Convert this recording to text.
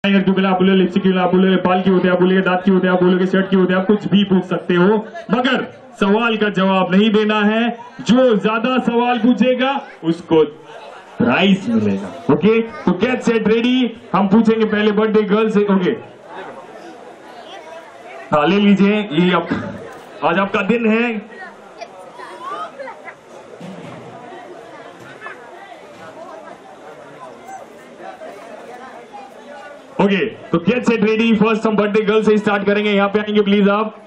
क्यों बोले, आप बोले लिपस्टिक क्यों, आप बोले बाल क्यों होते हैं, आप बोले दांत क्यों होते हैं, आप बोलोगे शर्ट क्यों होते हैं, आप कुछ भी पूछ सकते हो, मगर सवाल का जवाब नहीं देना है। जो ज्यादा सवाल पूछेगा उसको प्राइज मिलेगा। ओके, तो गेट सेट रेडी। हम पूछेंगे पहले बर्थडे गर्ल से। ओके, हाँ ले लीजिए, ये आज आपका दिन है। ओके, तो गेट सेट रेडी। फर्स्ट हम बर्थडे गर्ल से स्टार्ट करेंगे। यहां पे आएंगे प्लीज आप।